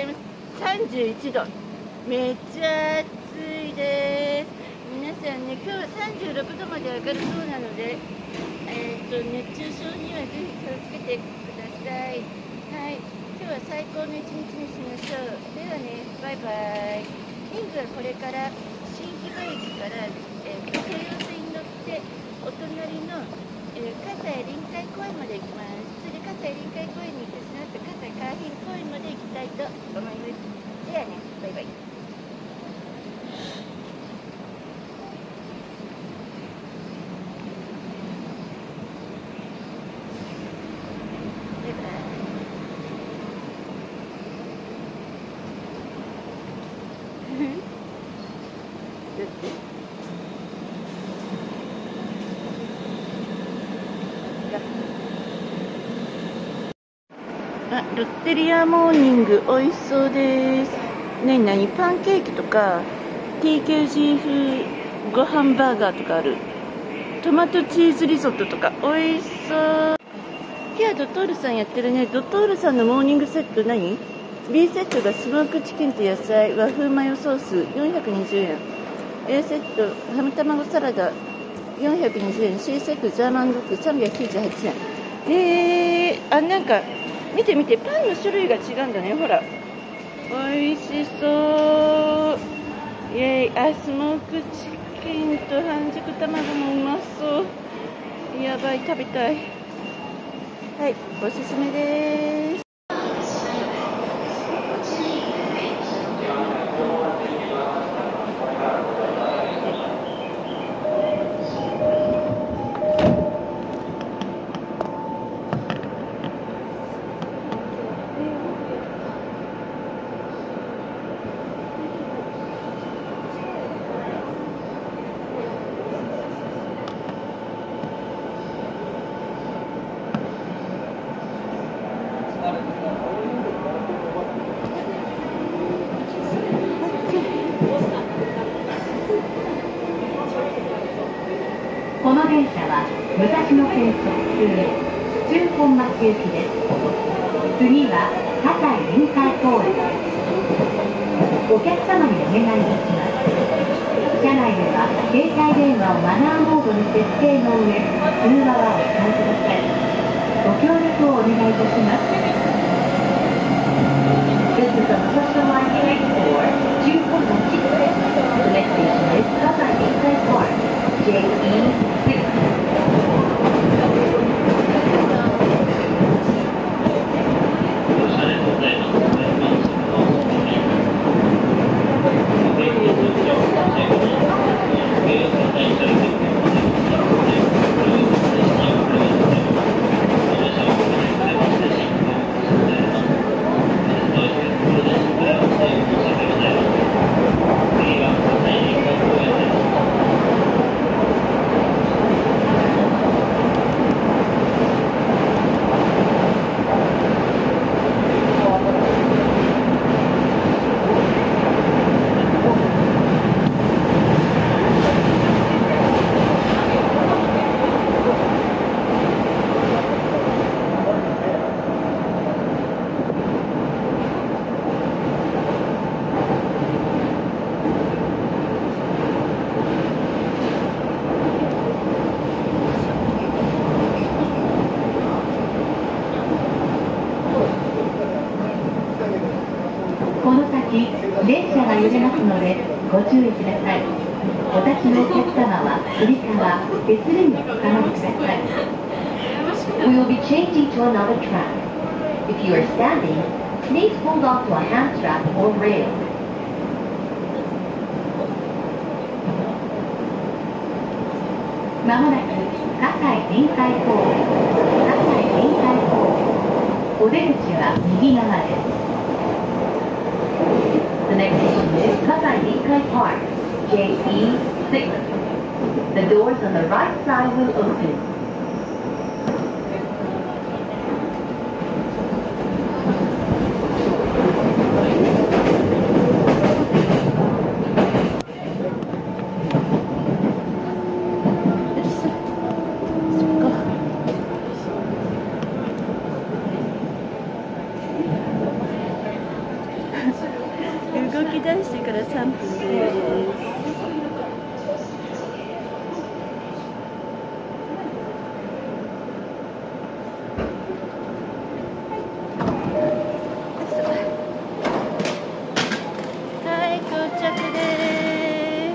います。31度。めっちゃ暑いです。皆さんね、今日は36度まで上がるそうなので、熱中症にはぜひ気をつけてください。はい。今日は最高の一日にしましょう。ではね、バイバイ。リンクはこれから新木場駅から、京葉線に乗ってお隣の、葛西臨海公園まで行きます。それで葛西臨海公園に行って、その後葛西海浜公園まで行きたいと思います。ではね、バイバイ。ロッテリアモーニング美味しそうです。何パンケーキとか TKG 風ご飯バーガーとかある。トマトチーズリゾットとか美味しそう。今日はドトールさんやってるね。ドトールさんのモーニングセット何？ B セットがスモークチキンと野菜和風マヨソース420円、 A セットハム卵サラダ420円、 C セットジャーマンドッグ398円。なんか見て見て、パンの種類が違うんだね。ほら、美味しそう。イエイ。スモークチキンと半熟卵もうまそう。やばい、食べたい。はい、おすすめです。 この電車は武蔵野線直通中本町行きです。次は葛西臨海公園です。お客様にお願いいたします。車内では携帯電話をマナーモードに設定の上、通話はお控えください。ご協力をお願いいたします。This is a Social Line train for 中本町。The next station is 葛西臨海公園 JE6。電車が揺れますのでご注意ください。お立ちのお客様はつり革、手すりにおかまりください。We will be changing to another track. If you are standing, please hold on to a hand strap or rail. まもなく葛西臨海公園、葛西臨海公園。お出口は右側です。The next station is Kasai Linkai Park, JE6. The doors on the right side will open. 動き出してから3分です。はい、到着です。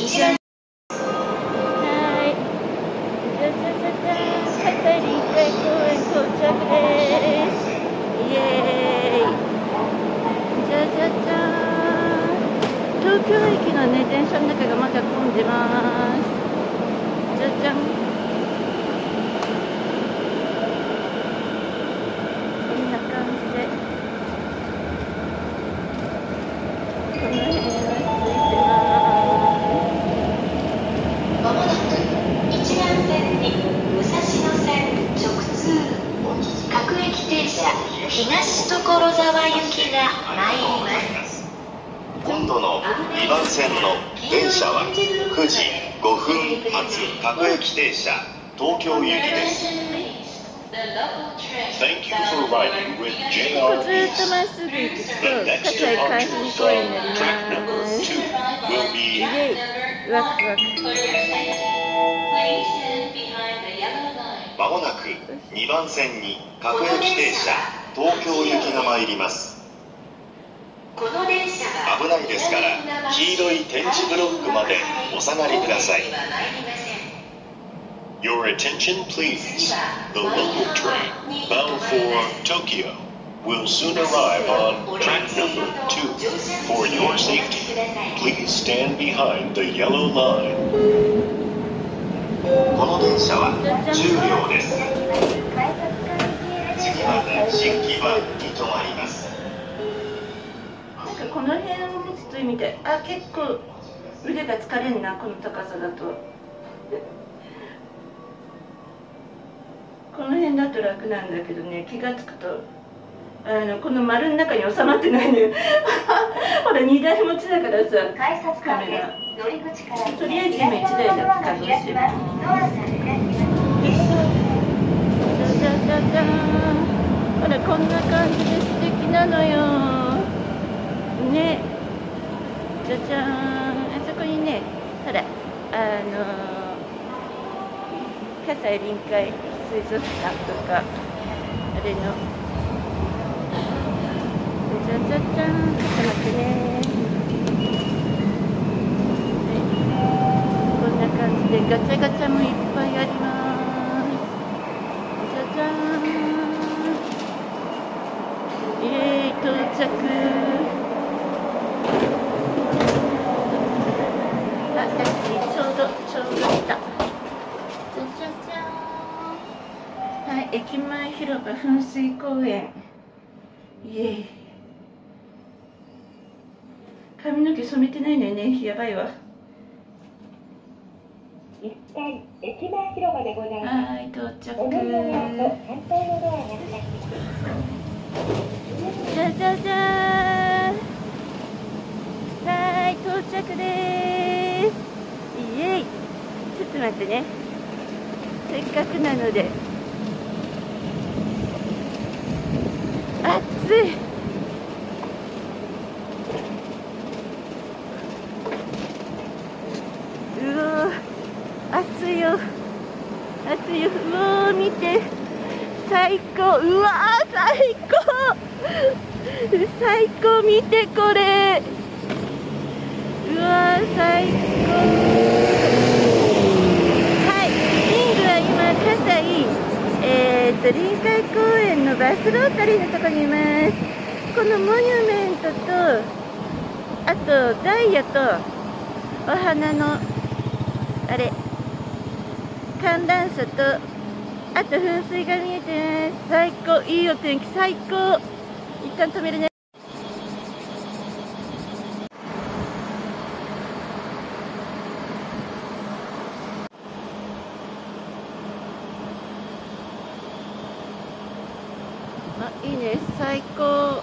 じゃん。はい。じゃじゃじゃじゃん。葛西臨海公園到着です。イエーイ。じゃじゃじゃーん。東京駅のね、電車の中がまだ混んでます。じゃじゃん。こんな感じで。この辺は空いてます。 まもなく一番線に武蔵野線直通各駅停車東所沢行きが参ります。 今度の2番線の電車は9時5分発各駅停車東京行きです。Thank you for riding with ここ JR ずーっとまっすぐ行くと葛西海浜公園になります。 will イ be エイ、ワクワク。 まもなく2番線に各駅停車東京行きが参ります。 この電車は危ないですから黄色い点字ブロックまでお下がりください。Your attention please. The local train bound for Tokyo will soon arrive on track number 2. For your safety, please stand behind the yellow line. この電車は10両です。次は新木場に停まります。 なんかこの辺を見つつみたい。あ、結構腕が疲れんな、この高さだと。この辺だと楽なんだけどね、気がつくとこの丸の中に収まってないのよ。ほら2台持ちだからさ、カメラ。とりあえず今1台だけ稼働してる。じゃじゃじゃじゃーん。ほらこんな感じで素敵なのよ。ね。じゃじゃーん。あそこにね、ほら葛西臨海水族館とかあれの。じゃじゃじゃん、ちょっと待ってね。こんな感じでガチャガチャもいっぱいあります。じゃじゃーん。到着。あ、タクシーちょうど来た。じゃじゃじゃーん。はい、駅前広場噴水公園。イエーイ。髪の毛染めてないのよね、やばいわ。 1階駅前広場でございます。 はい、到着。 お乗りの後、反対のドアが開きます。 じゃじゃじゃーん。はい、到着でーす。イエイ。ちょっと待ってね。せっかくなので。暑い。うわー、暑いよ。暑いよ。うわー、見て。最高。うわー、最高。最高、見てこれ。うわー、最高。はい、リングは今葛西臨海公園のバスロータリーのところにいます。このモニュメントとあとダイヤとお花のあれ寒暖差とあと噴水が見えてます。最高、いいお天気、最高。一旦止めるね。あ、いいね、最高。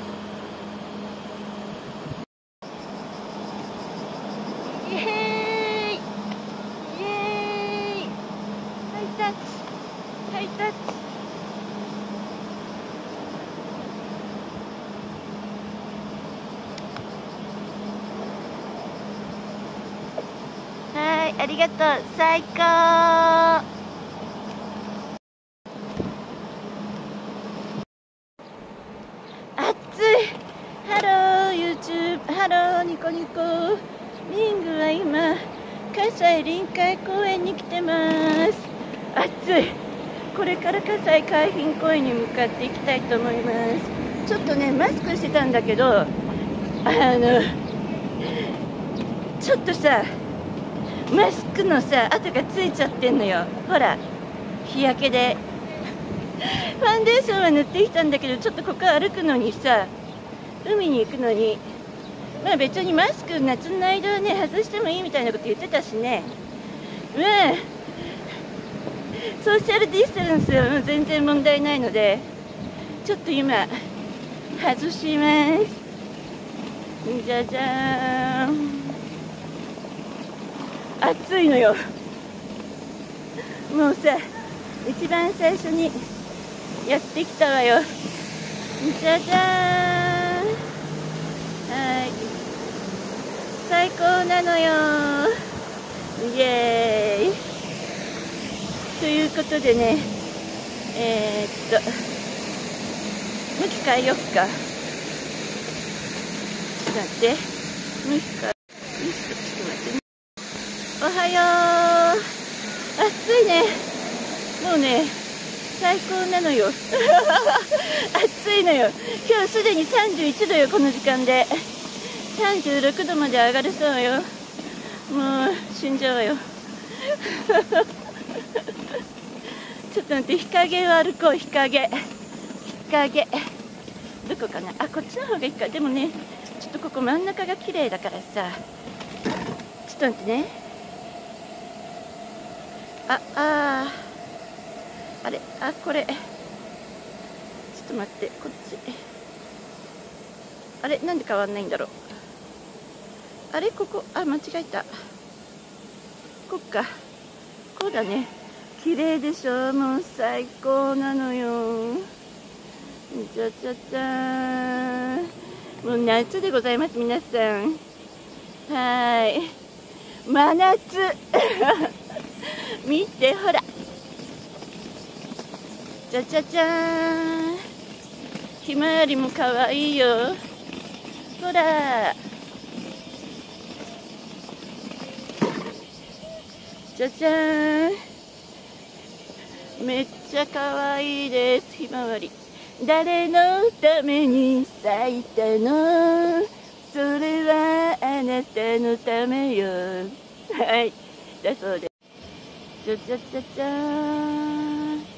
イエーイ、イエーイ。ハイタッチ、ハイタッチ。 い、ありがとう。最高。暑い。ハロー YouTube、ハローニコニコ。リングは今葛西臨海公園に来てます。暑い。これから葛西海浜公園に向かっていきたいと思います。ちょっとねマスクしてたんだけど、ちょっとさマスクのさ跡がついちゃってんのよ。ほら日焼けでファンデーションは塗ってきたんだけど、ちょっとここ歩くのにさ、海に行くのに、まあ別にマスク夏の間はね外してもいいみたいなこと言ってたしね、ソーシャルディスタンスは全然問題ないので、ちょっと今外します。じゃじゃーん。暑いのよ。もうさ一番最初にやってきたわよ。じゃじゃーん。はい、最高なのよ。イエーイ。ということでね、向き変えよっか。ちょっと待って、向き変え、ちょっと待ってね。おはよう。暑いね。もうね最高なのよ暑いのよ。今日すでに31度よ。この時間で36度まで上がるそうよ。もう死んじゃうわよちょっと待って、日陰を歩こう。日陰どこかな。あ、こっちの方がいいか。でもねちょっとここ真ん中が綺麗だからさ、ちょっと待ってね。あれ、これちょっと待って、こっちあれ、なんで変わんないんだろう。あれ、ここ間違えた。こっか、こうだね。綺麗でしょ。もう最高なのよ。じゃじゃじゃーん。もう夏でございます皆さん。はい、真夏見てほら、じゃじゃじゃーん。ひまわりもかわいいよ。ほらじゃじゃーん。めっちゃかわいいです。ひまわり誰のために咲いたの、それはあなたのためよ。はい、だそうです。じゃじゃじゃじゃーん。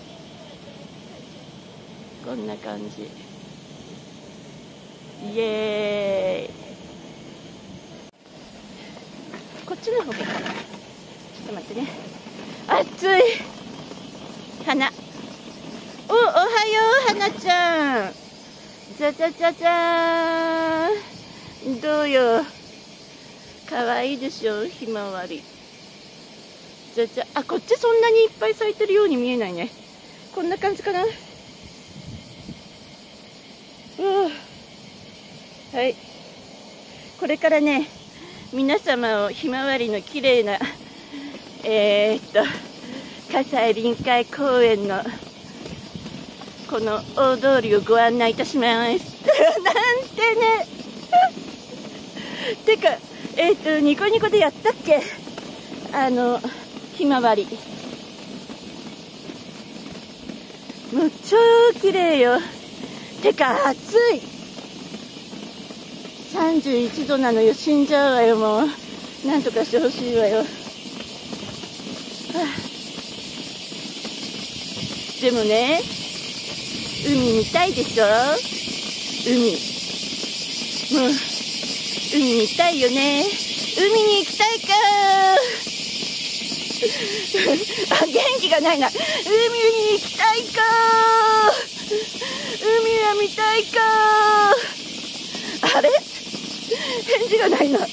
こんな感じ。イエーイ。こっちの方がいいかな。ちょっと待ってね。暑い。花。おはよう花ちゃん。じゃじゃじゃじゃーん。どうよ。かわいいでしょひまわり。じゃじゃ、こっちそんなにいっぱい咲いてるように見えないね。こんな感じかな。はい、これからね皆様をひまわりの綺麗な葛西臨海公園のこの大通りをご案内いたしますなんてねてかニコニコでやったっけ、ひまわりもう超綺麗よ。てか暑い。31度なのよ。死んじゃうわよ。もうなんとかしてほしいわよ。でもね海見たいでしょ。もう海見たいよね。海に行きたいか元気がないな。海に行きたいか。海は見たいか。あれ返事がないな。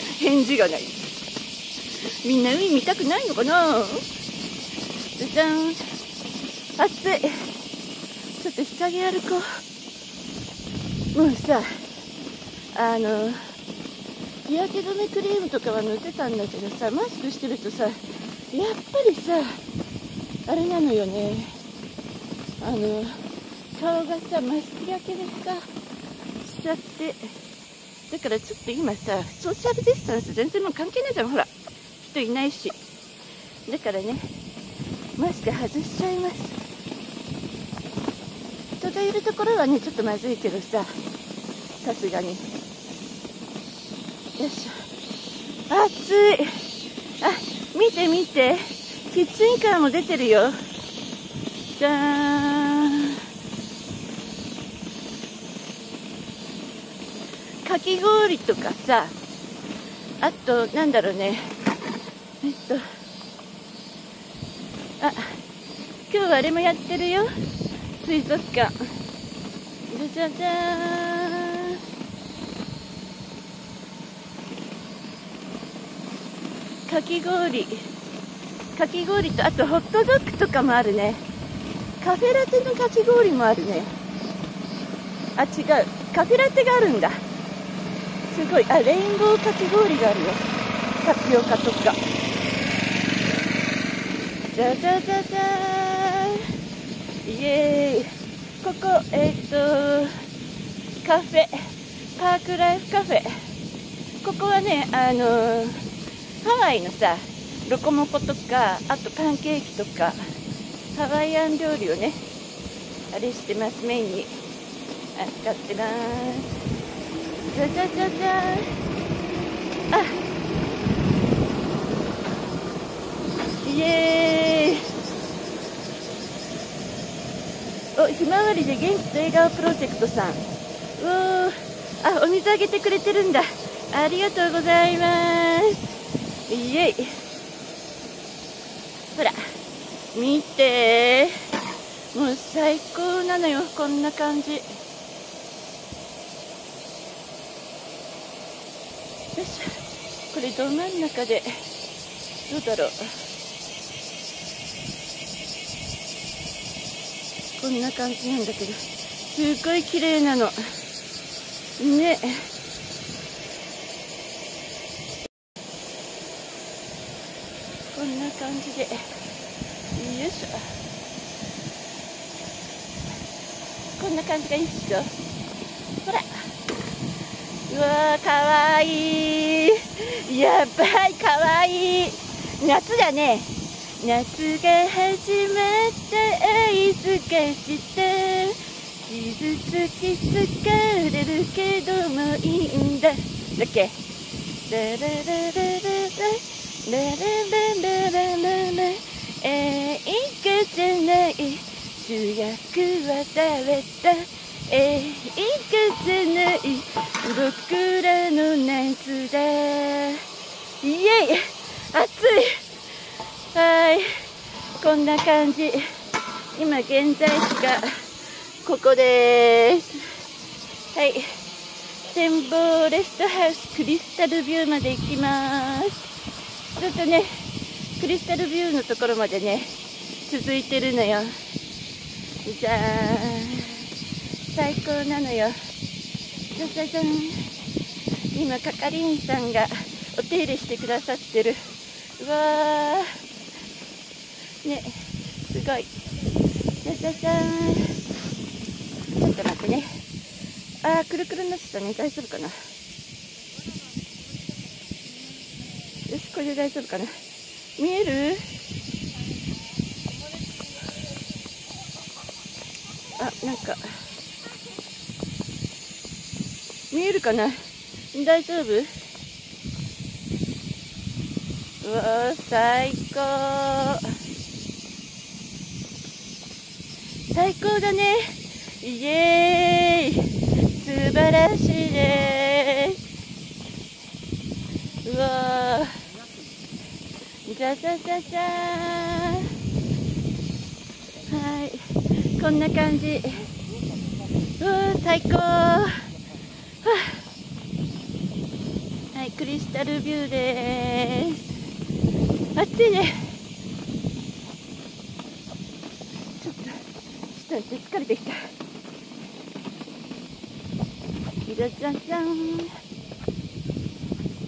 みんな海見たくないのかな。じゃじゃん。暑い。ちょっと日陰歩こう。もうさ日焼け止めクリームとかは塗ってたんだけどさ、マスクしてるとさ、やっぱりさ、あれなのよね、顔がさ、マスク焼けでさ、しちゃって、だからちょっと今さ、ソーシャルディスタンス全然もう関係ないじゃん、ほら、人いないし。だからね、マスク外しちゃいます。人がいるところはね、ちょっとまずいけどさ、さすがに。よいしょ。暑い。あ、見て見て。キッチンカーも出てるよ。じゃーん。かき氷とかさ、あと、なんだろうね。あ、今日はあれもやってるよ。水族館。じゃじゃじゃーん。かき氷と、あとホットドッグとかもあるね。カフェラテのかき氷もあるね。あ、違う。カフェラテがあるんだ。すごい。あ、レインボーかき氷があるよ。タピオカとか。じゃじゃじゃじゃーん。イエーイ。ここ、カフェ。パークライフカフェ。ここはね、ハワイのさ、ロコモコとか、あとパンケーキとか、ハワイアン料理をね、あれしてます、メインに扱ってます。じゃじゃじゃじゃーん。あ、イエーイ。お、ひまわりで元気と笑顔プロジェクトさん。あ、お水あげてくれてるんだ。ありがとうございます。イエイ。ほら、見てー。もう最高なのよ、こんな感じ。よいしょ。これど真ん中で、どうだろう。こんな感じなんだけど、すごい綺麗なの。ね。こんな感じで、よいしょ。こんな感じがいいっしょ。ほら。うわー、かわいい。やばい、かわいい。夏だね。夏が始まった合図がして傷つき疲れるけどもいいんだ。だっけ。ララララララララララララ、映画じゃない主役は誰だ。映画じゃない僕らの夏だ。イエイ、暑い。はい、こんな感じ。今現在地がここです。はい、展望レストハウスクリスタルビューまで行きます。ずっとね、クリスタルビューのところまでね、続いてるのよ。じゃーん、最高なのよ。じゃじゃじゃん。今係員さんがお手入れしてくださってる。うわーね、すごい。じゃじゃじゃーん。ちょっと待ってね。あー、くるくるになってたね。大丈夫かな。よし、これで大丈夫かな。見える？あ、なんか見えるかな。大丈夫？うわー、最高。最高だね。イエーイ、素晴らしいです。うわー、じゃじゃじゃじゃーん。はい、こんな感じ。うわー、最高。はあ、はい、クリスタルビューです。暑いね。ちょっと疲れてきた。じゃじゃじゃん。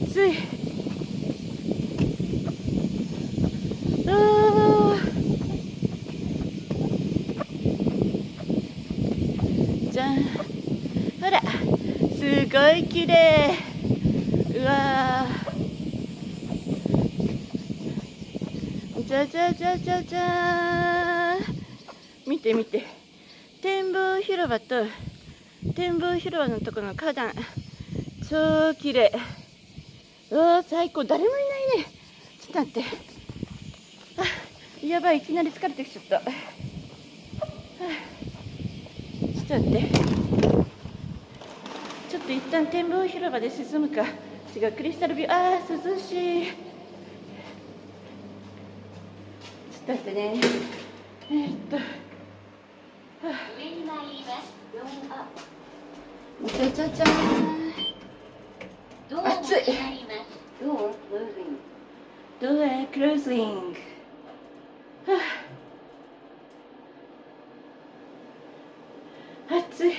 暑い。じゃん。ほら、すごい綺麗。うわー。じゃじゃじゃじゃじゃーん。見て見て。展望広場と展望広場のところの花壇、超綺麗。うわー、最高。誰もいないね。ちょっと待って。あ、やばい、いきなり疲れてきちゃった。ちょっと待って。ちょっと一旦展望広場で進むか。違う、クリスタルビュー。あー、涼しい。ちょっと待ってね。 上に参ります。4アップ。 じゃじゃじゃーん。暑い。ドアクロージング。暑い。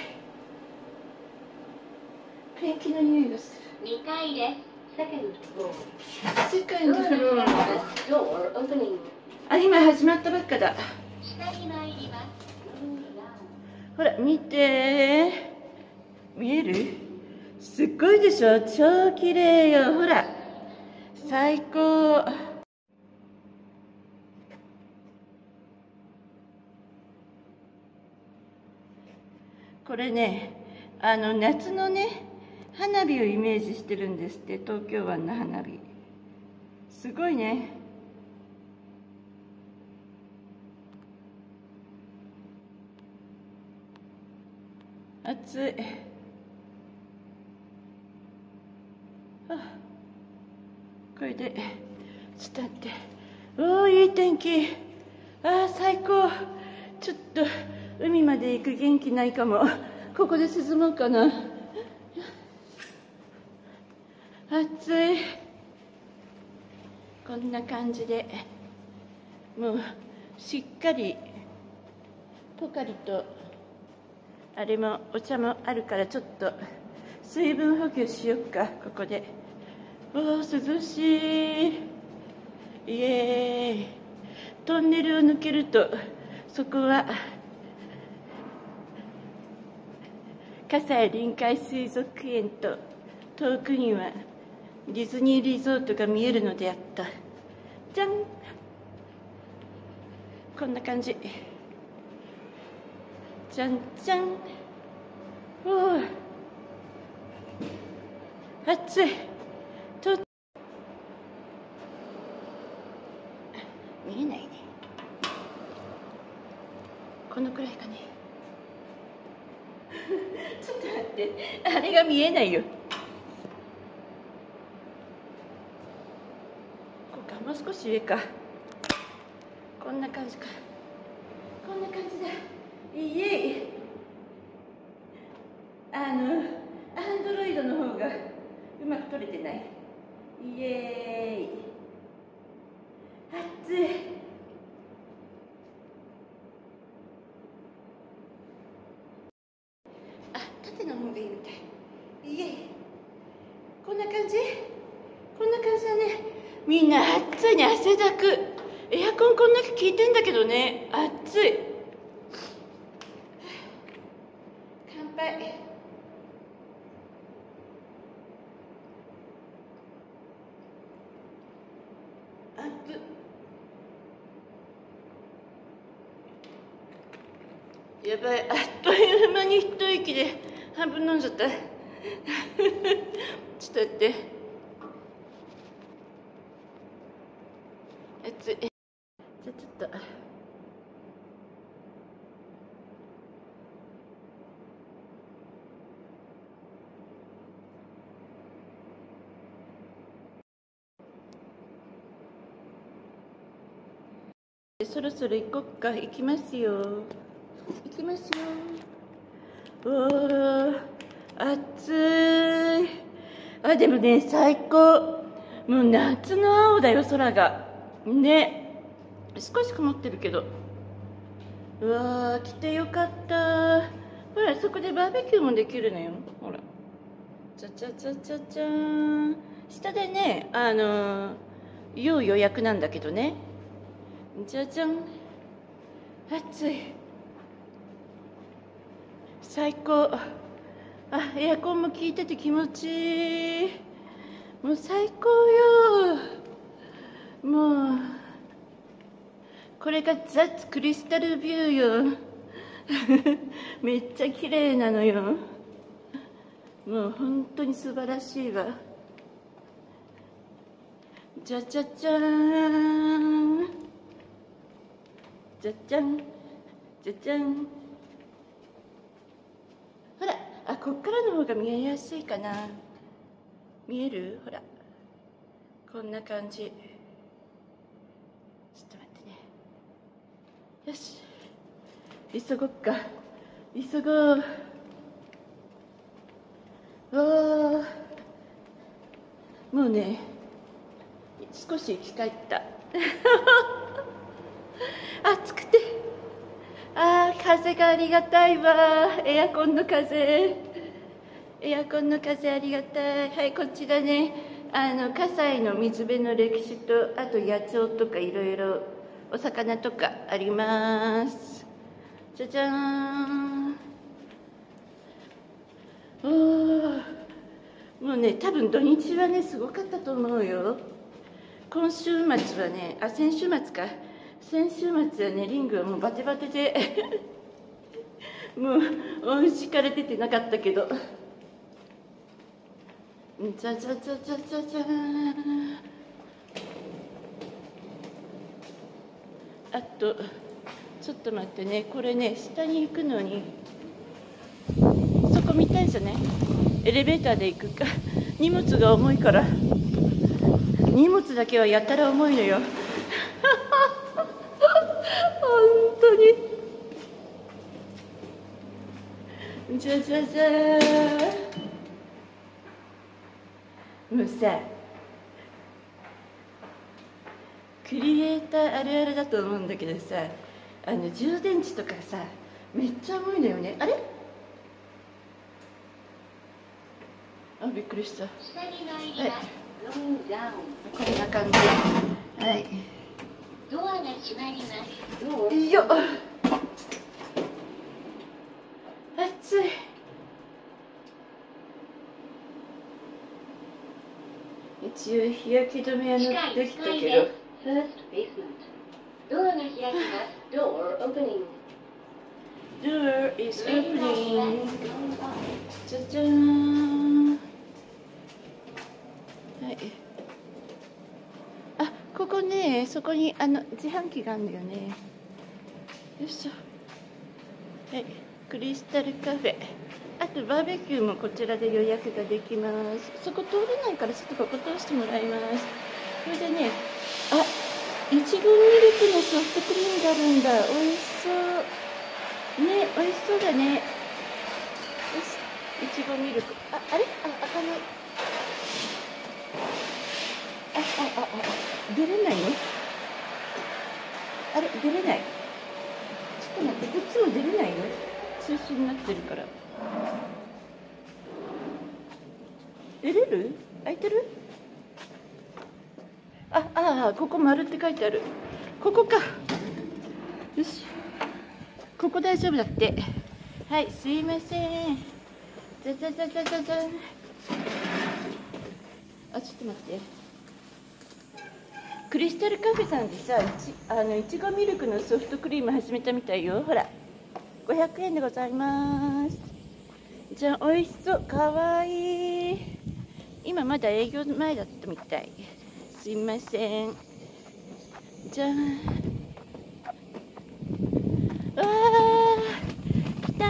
ペンキの匂いがする。 2階です。セカンドフロー。 セカンドフロー。 ドアオープニング。 あ、今始まったばっかだ。 下に参ります。 ほら、見て。見える？すっごいでしょ？超綺麗よ。ほら。最高。これね、夏のね、花火をイメージしてるんですって、東京湾の花火。すごいね。暑い。これで、ちょっと待って。おー、いい天気。最高。ちょっと、海まで行く元気ないかも。ここで涼もうかな。暑い。こんな感じで、もう、しっかり、ポカリと、あれも、お茶もあるから、ちょっと、水分補給しよっか、ここで。おー、涼しい。イエーイ。トンネルを抜けると、そこは、葛西臨海水族園と、遠くには、ディズニーリゾートが見えるのであった。じゃん。こんな感じ。じゃんじゃん。おー。暑い。見えないね。このくらいかね。ちょっと待って、あれが見えないよ。こうか、もう少し上か。こんな感じか。こんな感じだ。イエイ。アンドロイドの方がうまく撮れてない。イエーイ。暑い。縦の方がいいみたい。イエイ。こんな感じ？こんな感じだね。みんな暑いね。汗だく。エアコンこんだけ効いてんだけどね。暑い。乾杯。暑っ。やばい、あっという間に一息で半分飲んじゃった。ちょっと待って。暑い。じゃあちょっと。そろそろ行こっか。行きますよ。行きますよ。おー、暑い。あ、でもね、最高。もう夏の青だよ、空が。ね。少し曇ってるけど。うわー、来てよかった。ほら、そこでバーベキューもできるのよ。ほら。ちゃちゃちゃちゃちゃーん。 下でね、要予約なんだけどね。じゃじゃん。暑い。最高。エアコンも効いてて気持ちいい。もう最高よ。もうこれがザッツクリスタルビューよ。めっちゃ綺麗なのよ。もう本当に素晴らしいわ。じゃじゃじゃーん。じゃじゃん。じゃじゃん。ほら、こっからの方が見えやすいかな。見える？ほら。こんな感じ。ちょっと待ってね。よし。急ごっか。急ごう。もうね、少し生き返った。暑くて。風がありがたいわ。エアコンの風。エアコンの風ありがたい。はい、こちらね、葛西の水辺の歴史と、あと野鳥とかいろいろお魚とかあります。じゃじゃーん。もうね、多分土日はね、すごかったと思うよ。今週末はね、先週末か。先週末はね、リングはもうバテバテで、もう、お家から出てなかったけど。じゃじゃじゃじゃじゃじゃーん。あと、ちょっと待ってね、これね、下に行くのに、そこ見たいじゃない？エレベーターで行くか。荷物が重いから。荷物だけはやたら重いのよ。本当に。じゃじゃじゃー。もうさ、クリエイターあるあるだと思うんだけどさ、充電池とかさ、めっちゃ重いのよね。あれ？びっくりした。はい、こんな感じ。はい。 ドアが閉まります。 いいよ。暑い。一応日焼け止めは塗ってきたけど。 ドアが開きます。Door opening. Door is opening. じゃじゃーん。はい。ここね、そこに自販機があるんだよね。よいしょ。はい、クリスタルカフェ。あとバーベキューもこちらで予約ができます。そこ通れないからちょっとここ通してもらいます。それでね、いちごミルクのソフトクリームがあるんだ。美味しそう。ね、美味しそうだね。よし、いちごミルク。あれ？開かない。出れないの？あれ、出れない。ちょっと待って、こっちも出れないの？中止になってるから。出れる？開いてる？ここ丸って書いてある。ここか。よし。ここ大丈夫だって。はい、すいません。じゃじゃじゃじゃじゃじゃん。ちょっと待って。クリスタルカフェさんでさ、いちごミルクのソフトクリーム始めたみたいよ。ほら、500円でございます。じゃあ、美味しそう。かわいい。今まだ営業前だったみたい。すいません。じゃん。わー、来た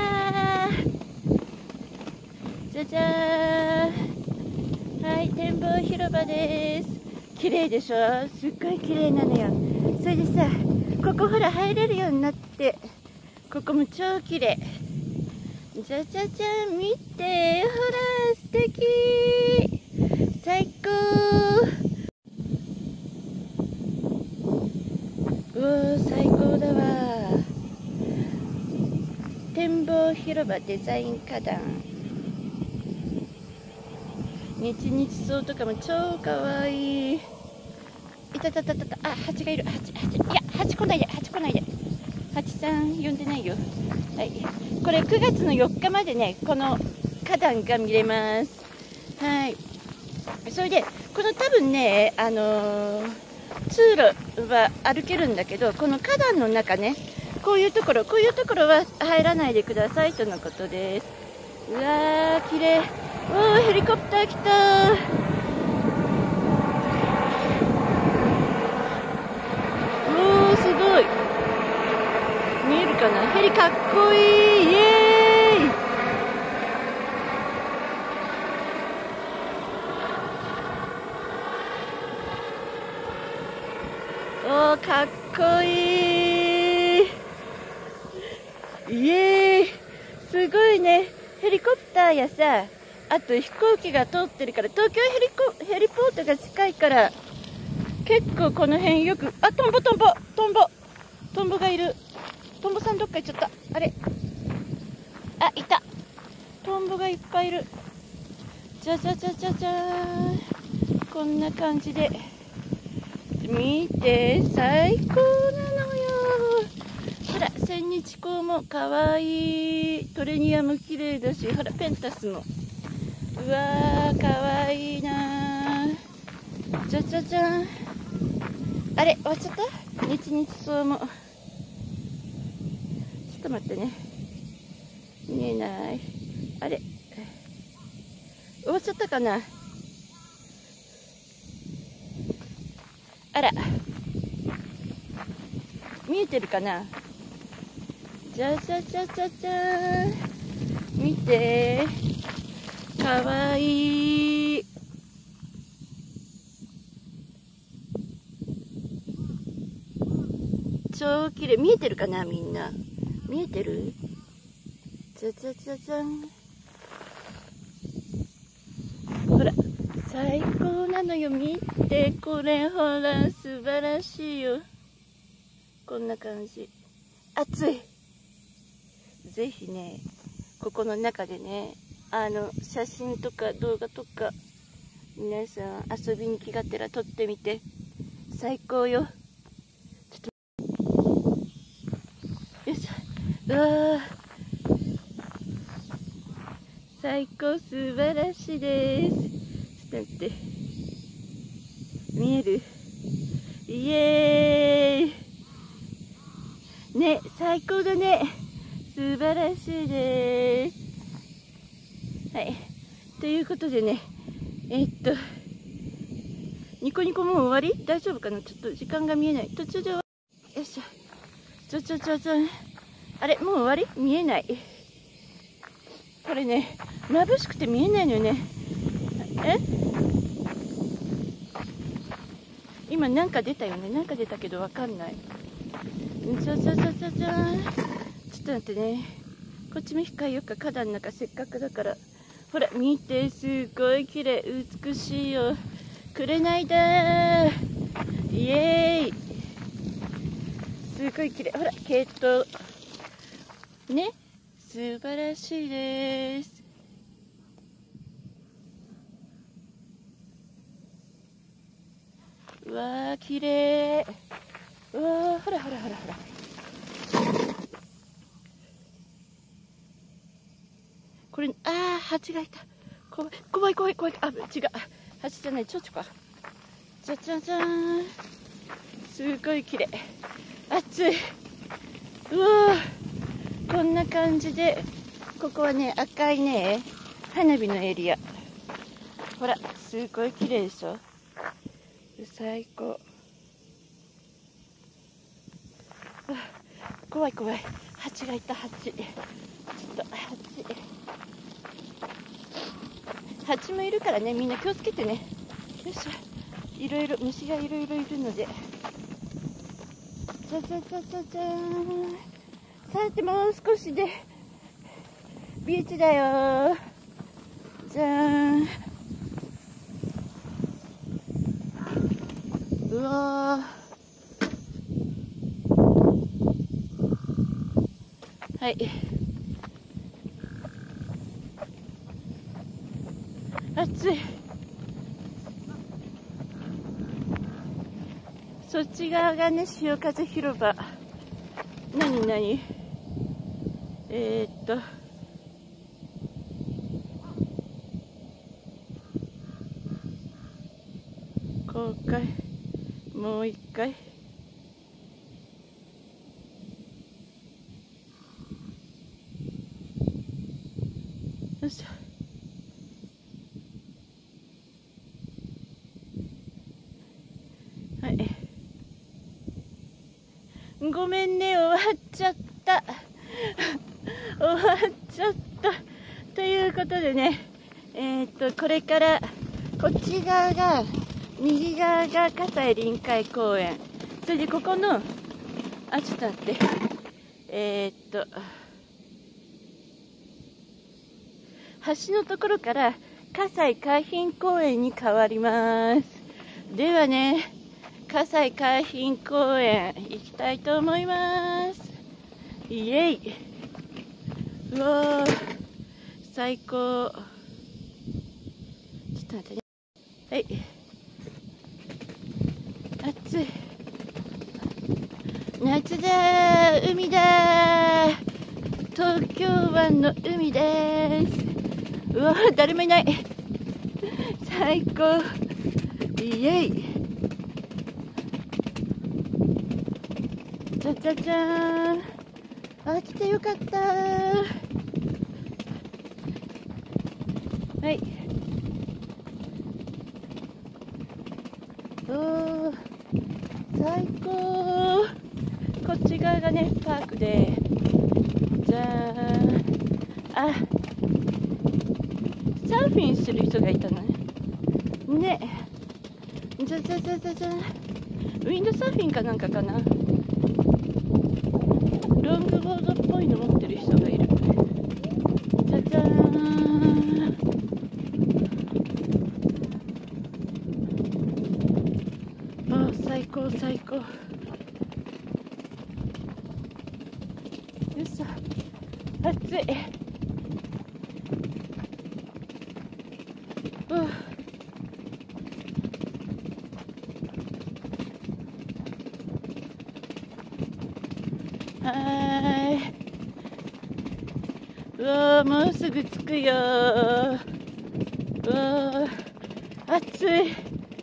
ー。じゃじゃー。はい、展望広場です。綺麗でしょ？すっごい綺麗なのよ。それでさ、ここほら入れるようになって、ここも超綺麗。じゃじゃじゃん、見て、ほら、素敵。最高。最高だわ。展望広場デザイン花壇。 日々草とかも超かわいい。いたたたたた、あ、蜂がいる。蜂、いや、蜂来ないで、蜂来ないで。蜂さん呼んでないよ。はい、これ9月の4日までね、この花壇が見れます。はい、それでこの多分ね、通路は歩けるんだけど、この花壇の中ね、こういうところは入らないでくださいとのことです。うわー、綺麗。おー、ヘリコプター来たー。おー、すごい。見えるかな。ヘリかっこいい。イエーイ。おー、かっこいい。イエーイ。すごいね。ヘリコプターやさ、あと飛行機が通ってるから、東京ヘリポートが近いから、結構この辺よく、あ、トンボがいる。トンボさんどっか行っちゃった。あれ、あ、いた。トンボがいっぱいいる。じゃじゃじゃじゃじゃーん。こんな感じで。見て、最高なのよ。ほら、千日紅もかわいい。トレニアも綺麗だし、ほら、ペンタスも。うわー、かわいいなー。じゃじゃじゃん。あれ、終わっちゃった？日々草も。ちょっと待ってね。見えない。あれ、終わっちゃったかな。あら、見えてるかな。じゃじゃじゃじゃじゃーん。見て、かわいい。超綺麗。見えてるかな、みんな。見えてる？じゃじゃじゃじゃん。ほら、最高なのよ。見て、これほら、素晴らしいよ。こんな感じ。暑い。ぜひね、ここの中でね、写真とか動画とか、皆さん遊びに来がてら撮ってみて。最高よ。ちょっと、よいしょ。うわー。最高、素晴らしいです。ちょっと待って。見える？イエーイ。ね、最高だね。素晴らしいです。はい。ということでね、ニコニコもう終わり？大丈夫かな？ちょっと時間が見えない。途中で終わり。よいしょ。あれ、もう終わり？見えない。これね、眩しくて見えないのよね。今なんか出たよね。なんか出たけどわかんない。じゃん。ちょっと待ってね。こっちも控えようか。花壇の中せっかくだから。ほら、見て、すごい綺麗。美しいよ。紅だー。イエーイ。すごい綺麗。ほら、ケイト。ね。素晴らしいです。うわー、綺麗。うわー、ほら。これ、蜂がいた。怖い。あ、違う。蜂じゃない、蝶々か。じゃじゃじゃーん。すごい綺麗。暑い。うわー、こんな感じで、ここはね、赤いね、花火のエリア。ほら、すごい綺麗でしょ。最高。怖い。蜂がいた、蜂。ちょっと、蜂もいるからね、みんな気をつけてね。よいしょ。虫がいろいろいるので。じゃじゃん。さて、もう少しで、ビーチだよ。じゃーん。うわー。はい。暑い。 そっち側がね、潮風広場。なになに公開、もう一回。よいしょ。はい。ごめんね、終わっちゃった。終わっちゃった。ということでね、これから、こっち側が、右側が葛西臨海公園。それでここの、ちょっと待って。橋のところから葛西海浜公園に変わります。ではね、葛西海浜公園行きたいと思います。イエイ。うわー、最高。ちょっと待ってね。はい。暑い。夏だー、海だー。東京湾の海です。うわー、誰もいない。最高。イエイ。じゃじゃじゃーん。来てよかったー。はい。おー、最高。こっち側がね、パークで。じゃーん。サーフィンする人がいたのね。ね。じゃじゃじゃじゃじゃ。ウィンドサーフィンかなんかかな。ロングボードっぽいの持ってる人がいる。じゃじゃーん。最高最高。よいしょ。暑い。うわー、もうすぐ着くよー。うわー、暑い。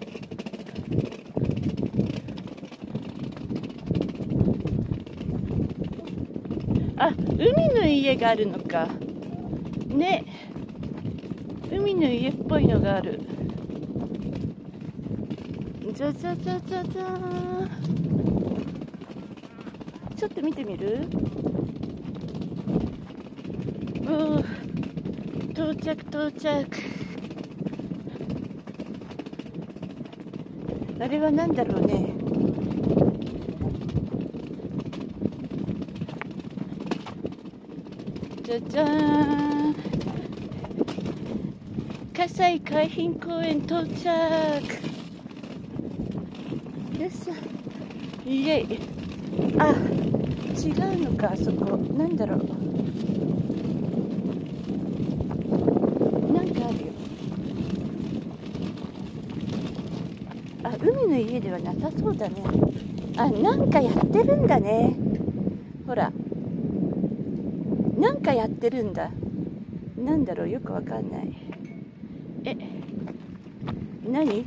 海の家があるのか。ね。海の家っぽいのがある。じゃじゃじゃじゃじゃーん。ちょっと見てみる？到着到着。あれは何だろうね。じゃじゃーん。葛西海浜公園到着。よっしゃ。イエイ。違うのか、あそこ。なんだろう。なんかあるよ。海の家ではなさそうだね。なんかやってるんだね。ほら。なんかやってるんだ。なんだろう、よくわかんない。何？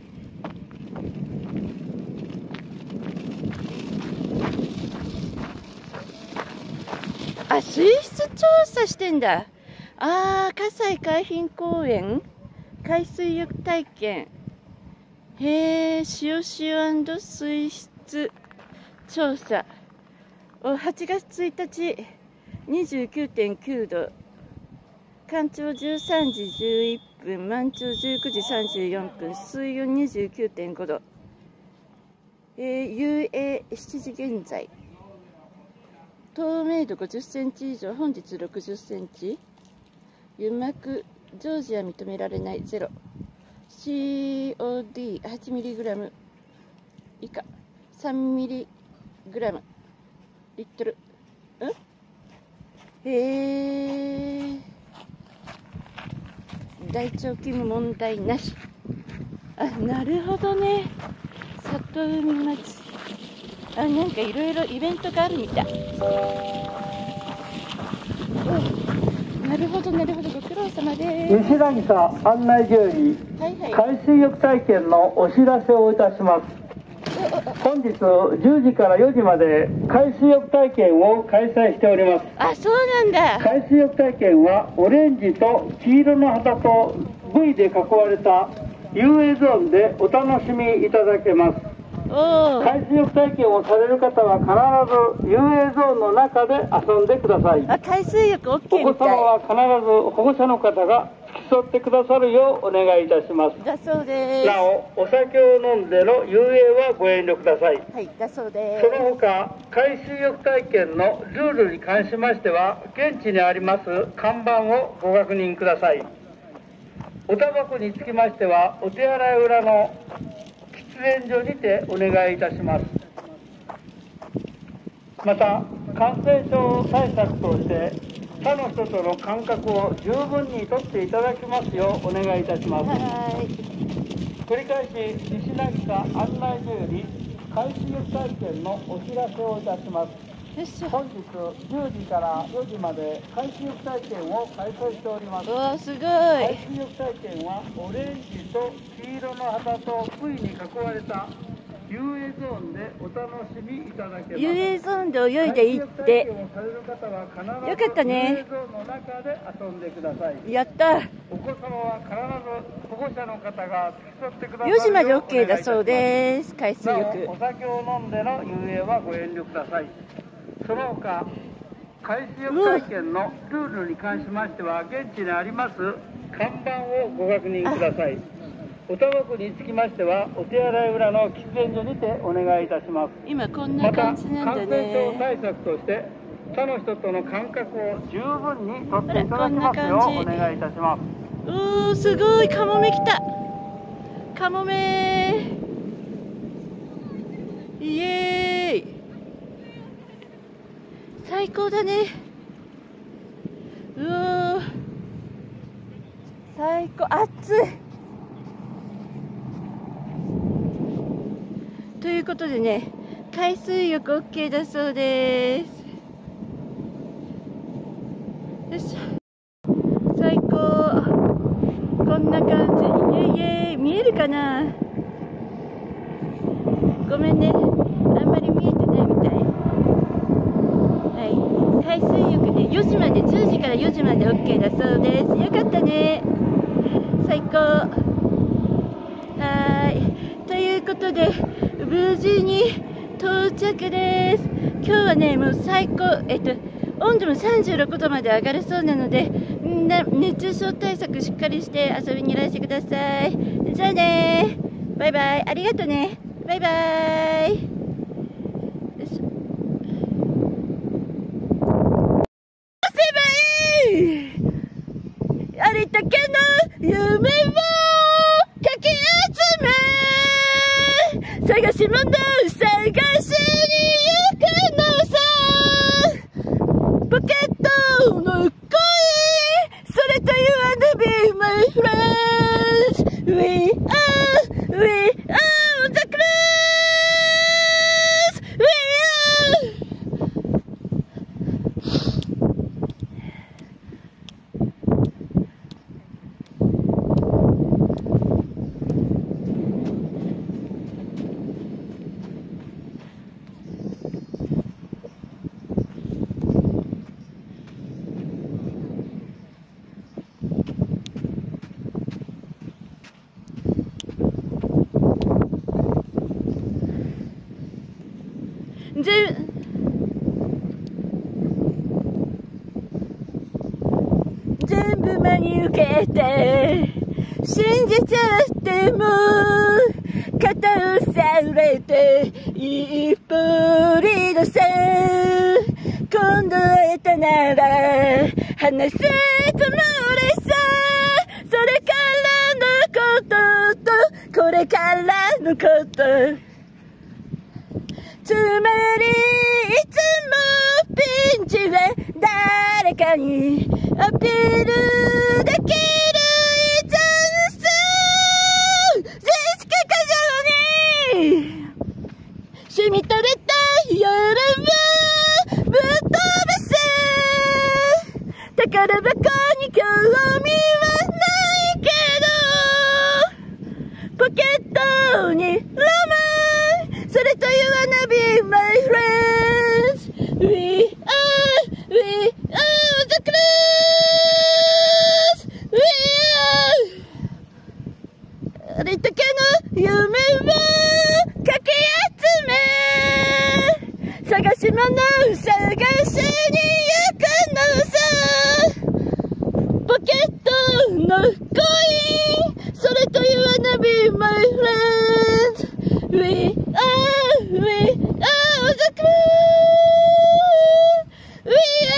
水質調査してんだ。葛西海浜公園海水浴体験。塩水質調査。8月1日、29.9 度。干潮13時11分、満潮19時34分、水温 29.5 度。遊泳7時現在。透明度50センチ以上、本日60センチ。油膜、常時は認められない0。COD8mg 以下、3mg リットル。大腸菌問題なし。なるほどね。里海町。 なんかいろいろイベントがあるみたい。なるほどなるほど、ご苦労様です。 西渚案内所より海水浴体験のお知らせをいたします。本日10時から4時まで海水浴体験を開催しております。 あ、そうなんだ。 海水浴体験はオレンジと黄色の旗と V で囲われた遊泳ゾーンでお楽しみいただけます。海水浴体験をされる方は必ず遊泳ゾーンの中で遊んでください。 海水浴 OK みたい。 お子様は必ず保護者の方が付き添ってくださるようお願いいたします。 だそうです。 なお、お酒を飲んでの遊泳はご遠慮ください。 はい、だそうです。 その他、海水浴体験のルールに関しましては、現地にあります看板をご確認ください。おタバコにつきましては、お手洗い裏の喫煙所にてお願いいたします。また、感染症対策として他の人との間隔を十分にとっていただきますようお願いいたします。繰り返し西渚案内所より海水浴体験のお知らせをいたします。本日10時から4時まで海水浴体験を開催しております。 わあ、すごい。 海水浴体験はオレンジと黄色の旗と V に囲われた遊泳ゾーンでお楽しみいただけます。 遊泳ゾーンで泳いでいって。よかったね。 遊泳ゾーンの中で遊んでください。 やった。 お子様は必ず保護者の方が付き添ってください。 4時まで OK だそうです。海水浴。 お酒を飲んでの遊泳はご遠慮ください。その他、海水浴体験のルールに関しましては、現地にあります看板をご確認ください。おタバコにつきましては、お手洗い裏の喫煙所にてお願いいたします。 今こんな感じなんだね。 また、感染症対策として、他の人との間隔を十分にとっていただきますようお願いいたします。 すごい、カモメ来た。カモメイエーイ。最高だね。最高。暑い。ということでね、海水浴 OK だそうです。よいしょ。最高。こんな感じ。イエイイエイ。見えるかな。ごめんね、あんまり見えてないみたい。はい、海水浴で4時まで、10時から4時まで OK だそうです。よかったね。最高。ということで無事に到着です。今日はね、もう最高。温度も36度まで上がるそうなので、みんな熱中症対策しっかりして遊びにいらしてください。じゃあね、バイバイ。ありがとね。バイバイ。ありったけの夢をかき集め、探し物探しに行くのさ。ポケットの恋、それと You wanna be my friends. We are the cruise. We are. 全部真に受けて信じちゃっても肩をされて一歩リードさ、今度会えたなら話せつもりさ。それからのこととこれからのことつまりいつもピンチは誰かにアピールできるチャンス。ジェシカ・カジャオに染み取れた Roman! それと You wanna be my friends! We are the class! We are! あれだけの夢をかき集め探し物探しに行くのさポケットのコインそれと You wanna be my friends We are the class We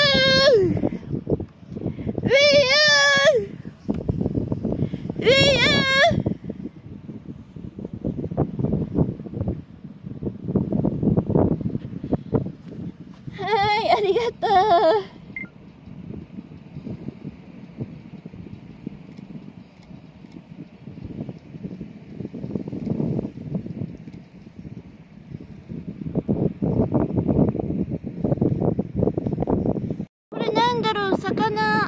are はい、ありがとう。これなんだろう、魚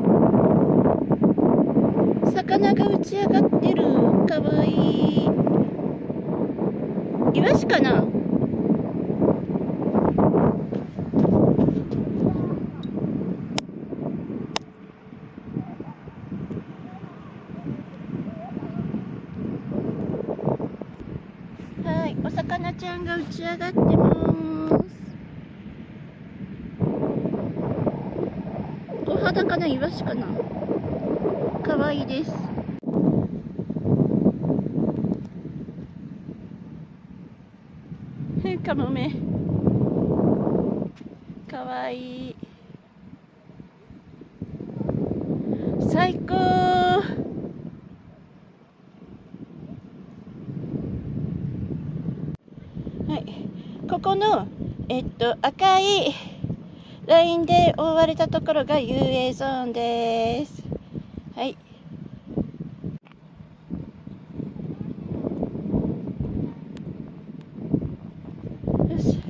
が打ち上がってる。かわいい。イワシかな。はい、お魚ちゃんが打ち上がってます。小肌かな、イワシかな。かわいいです。カモメかわいい。最高。はい、ここの赤いラインで覆われたところが遊泳ゾーンです。はい。よし。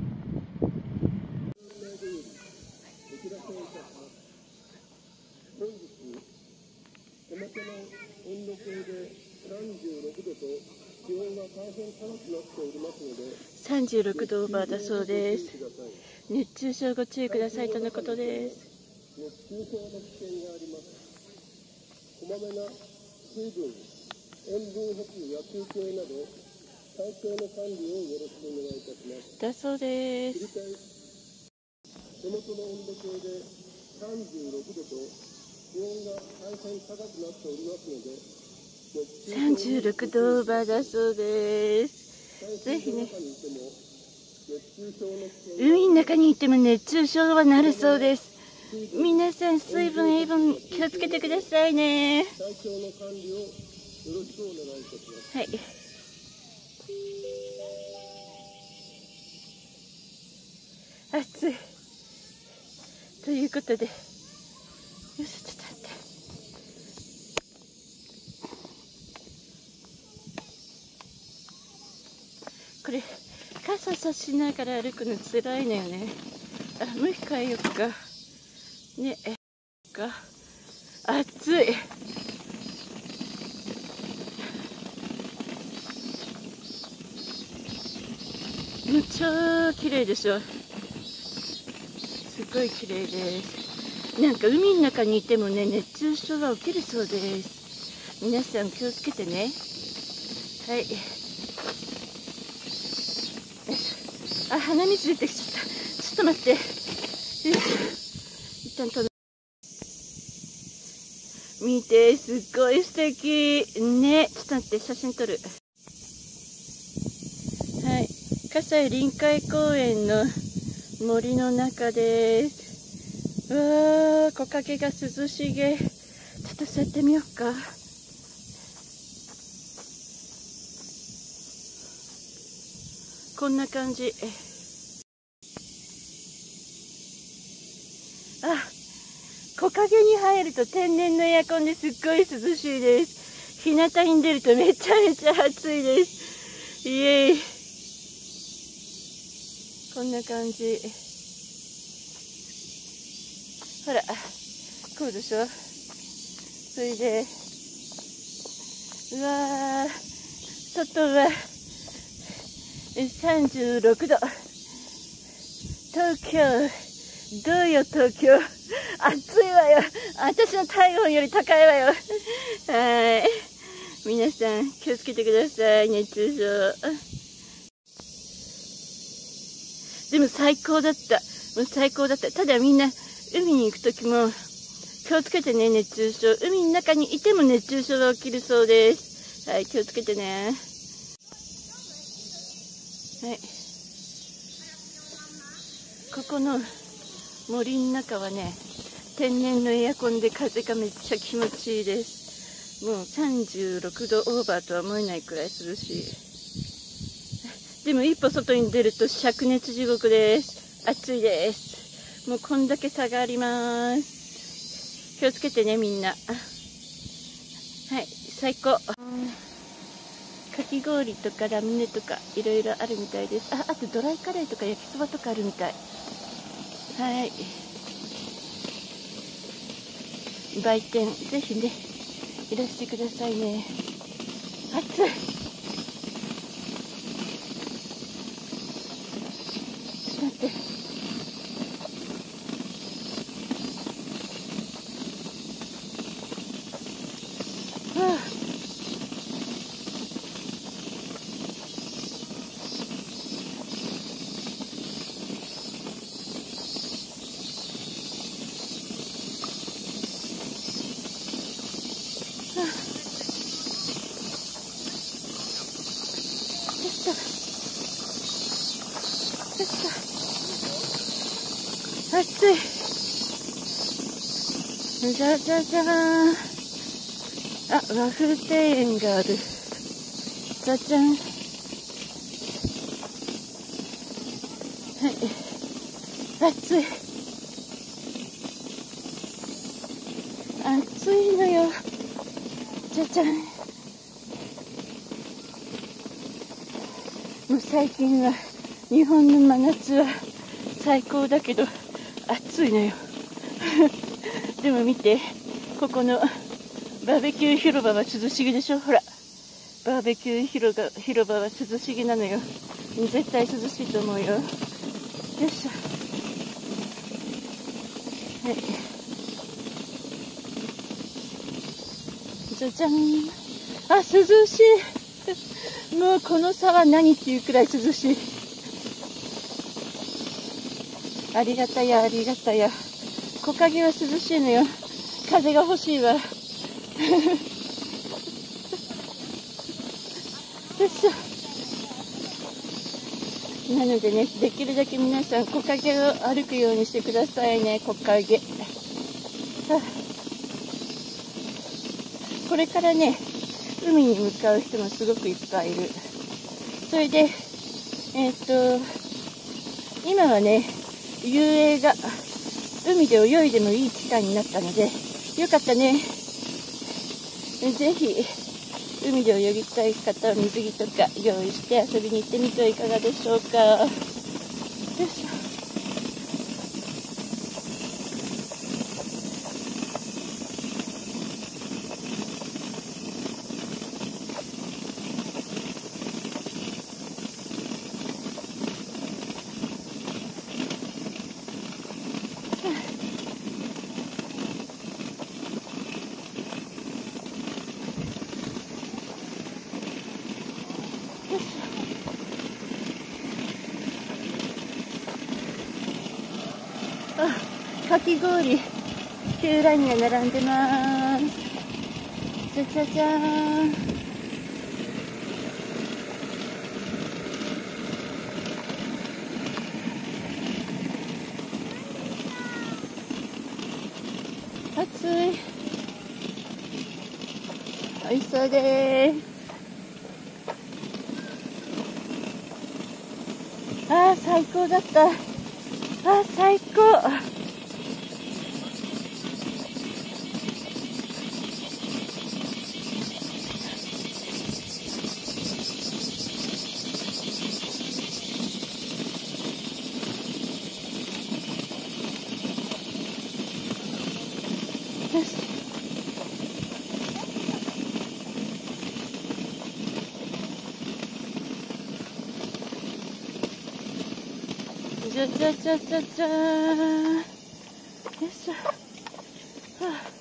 手元の温度計で36度と気温が大変高くなっておりますので 36度オーバーだそうです。熱中症ご注意くださいとのことです。 熱中症の危険があります。こまめな水分、塩分補給や休憩など体調の管理をよろしくお願いいたします。 だそうです。 繰り返し手元の温度計で36度と気温が大変高くなっておりますので 36度オーバーだそうです。ぜひね、海の中にいても熱中症はなるそうです。皆さん水分、塩分気をつけてくださいね。 体調の管理をよろしくお願いいたします。 はい。暑い。ということで、よし、ちょっと待って。これ、傘差しながら歩くのつらいのよね。あ、向き変えよっか。ね、暑い。もう超綺麗でしょ。すごい綺麗です。なんか海の中にいてもね、熱中症は起きるそうです。皆さん気をつけてね。はい。あ、鼻水出てきちゃった。ちょっと待って。よいしょ。一旦止め。見て、すっごい素敵。ね、ちょっと待って、写真撮る。はい。葛西臨海公園の森の中です。うわー、木陰が涼しげ。ちょっと座ってみようか。こんな感じ。あ、木陰に入ると天然のエアコンですっごい涼しいです。日向に出るとめちゃめちゃ暑いです。イエーイ。こんな感じ。ほら、こうでしょ。それで、うわー、 外は36度。東京、どうよ東京。暑いわよ。私の体温より高いわよ。はい。皆さん気をつけてください。熱中症。でも最高だった。もう最高だった。ただみんな海に行くときも気をつけてね、熱中症。海の中にいても熱中症が起きるそうです。はい、気をつけてね。はい。ここの森の中はね、天然のエアコンで風がめっちゃ気持ちいいです。もう36度オーバーとは思えないくらい涼しい。でも一歩外に出ると灼熱地獄です。暑いです。もうこんだけ差があります。気をつけてね、みんな。はい、最高。かき氷とかラムネとかいろいろあるみたいです。あとドライカレーとか焼きそばとかあるみたい。はい。売店、ぜひね、いらしてくださいね。暑い。待って。暑い。じゃじゃじゃーん。ワッフル庭園がある。じゃじゃん。はい。暑い。暑いのよ。じゃじゃん。もう最近は日本の真夏は最高だけど暑いのよ。でも見て、ここのバーベキュー広場は涼しげでしょ。ほら、バーベキュー広場は涼しげなのよ。絶対涼しいと思うよ。よいしょ。はい。じゃじゃん。涼しい。もうこの差は何っていうくらい涼しい。ありがたや、ありがたや。木陰は涼しいのよ。風が欲しいわ。よいしょ。なのでね、できるだけ皆さん木陰を歩くようにしてくださいね。木陰。これからね、海に向かう人もすごくいっぱいいる。それで、今はね、遊泳が海で泳いでもいい期間になったので、よかったね。ぜひ海で泳ぎたい方は水着とか用意して遊びに行ってみてはいかがでしょうか。よいしょ。かき氷、裏には並んでます。じゃじゃじゃーん。暑い。美味しそうです。最高だった。最高。よし。 ちゃちゃちゃちゃちゃー。よいしょ。はあ、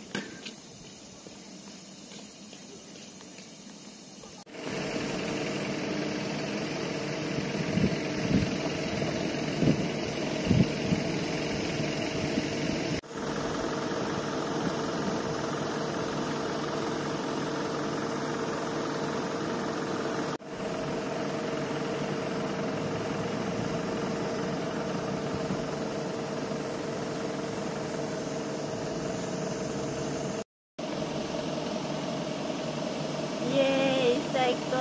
イエーイ、最高。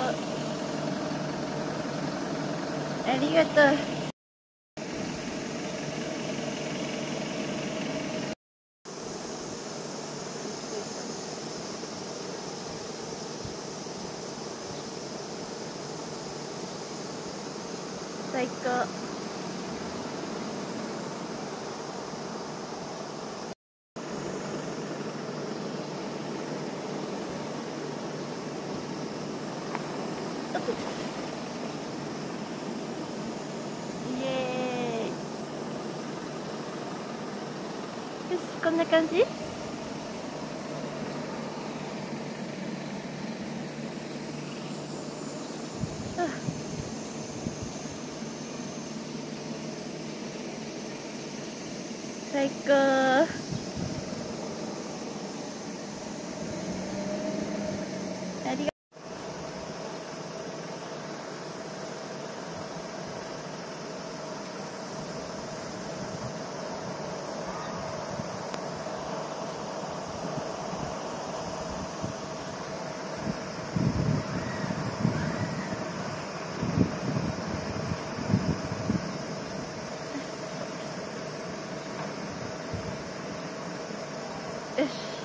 ありがとう。最高。イエーイ。よし、こんな感じ。最高。ありがとう。よし。